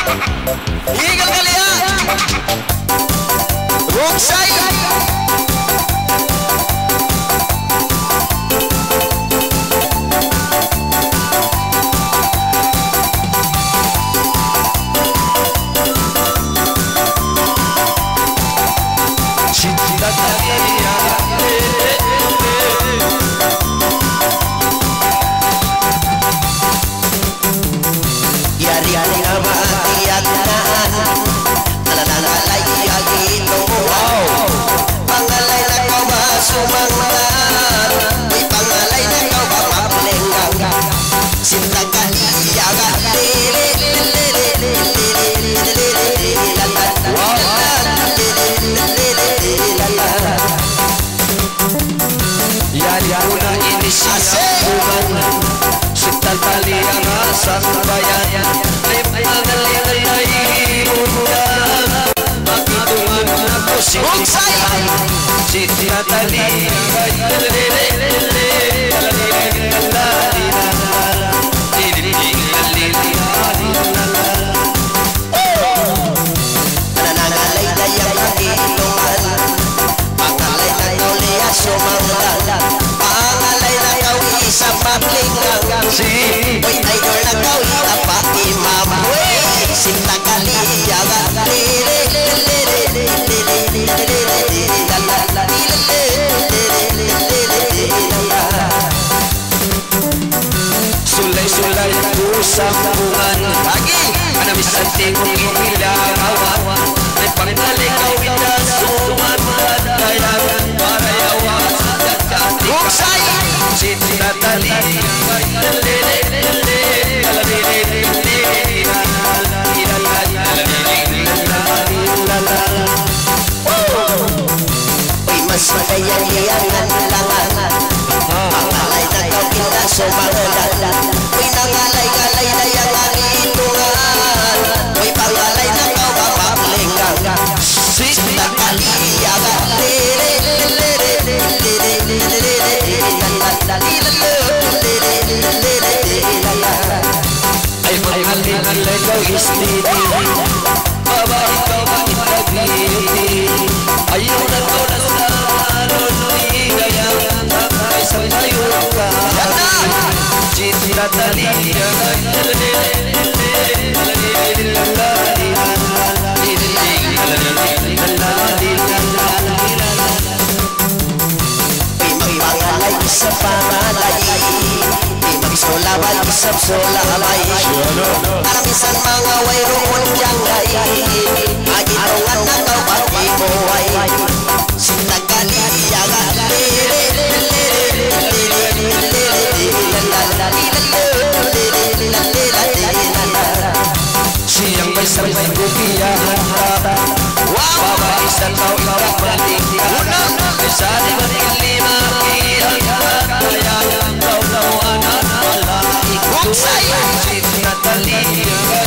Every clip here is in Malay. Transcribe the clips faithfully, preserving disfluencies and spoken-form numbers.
Higal kalian Ruksay cinta yari-yari nama tiagnaan anak-anak gitu pangalay na kau ba sumangan may pangalay na kau ba maplenggang cinta kaliyaga yari una inisiabukan setal kaliang asal bayan ay pangalay na ibukan makitungan ako sintihan cinta tali nanangalay na yung inuman pangalay na kau liya sumangan pangalay na kau isang maplingang uy tiger na kau apa imam cinta kaliyaga sulay-sulay kusambungan lagi ana bisan tingong inilawan may pangalay kau ita suman dayagan para yawa ruksay cinta tali uy mas magayang-yayangan langan pangalay na kau kita sumangan uy nangalay-galay na yang itungan uy pangalay na kau mapapalinggang cinta kaliyaga ay mangalay kau istiri baba ikaw ba itagiti ayaw na kau na sa manunigayang ay sabayo ka cinta taliyaga pangalay isa pangalay magsolaway isap solaway aramisan mga wayrong jangay agitongan na kau pati buhay cinta kaliyaga siyang may sabay kukiyahan baba isang kau ikaw matinggan unang isa di mating lima kiyang kayang kau kau anak malaki ruksay cinta taliyaga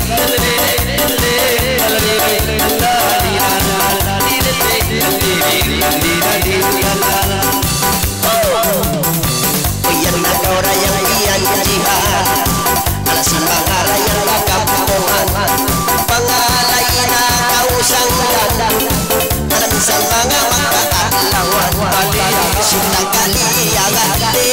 uyan na kau rayang iyan jihan alasan mga rayang kakampungan pangalay na kau sanggan alasan mga makakalawan cinta kaliyaga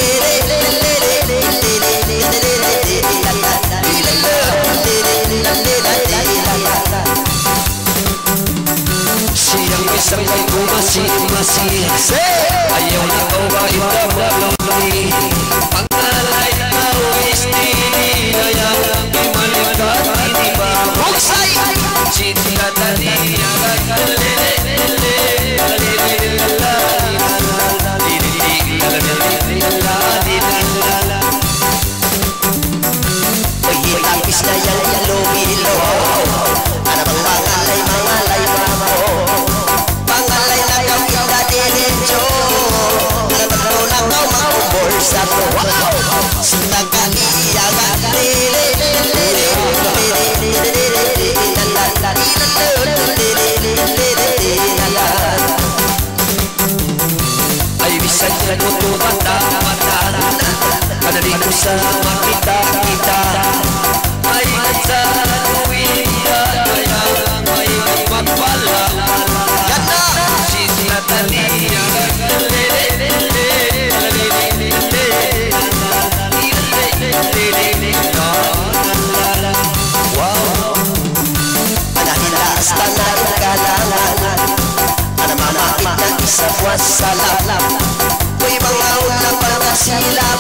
siyang may sabay kumasi-masi ayaw na kau ba itabalong pangalay na kau istiri ayang imalikat ini ba ruksay cinta taliyaga tapis na yan ilumilo ano bang mangalay mangalay mo pangalay na kau kita diretso ano bang kau na kau makumbol sa to cinta kaliyaga ay bisan na nutupan na matan kada di ko sa makita kita ay sa tuwiya semua salam. Wei bangun Pancasila